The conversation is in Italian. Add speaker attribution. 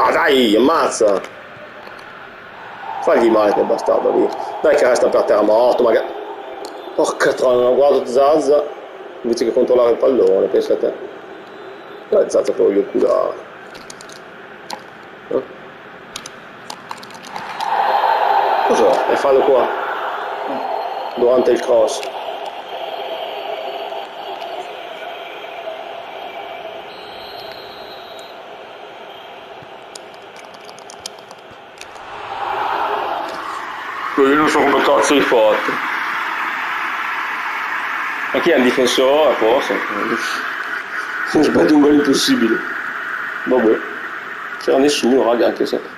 Speaker 1: No, dai, ammazza! Fagli male quel bastardo lì. Dai che resta per terra morto, magari. Porca troia, non guardo Zazza invece che controllare il pallone, pensa a te. Dai, Zazza per gli oculari. Cos'è? E fallo qua. Durante il cross. Io non so come cazzo li forte. Ma chi è un difensore? Forse. Non sbaglio un gol impossibile. Vabbè. C'era nessuno, raga, anche se.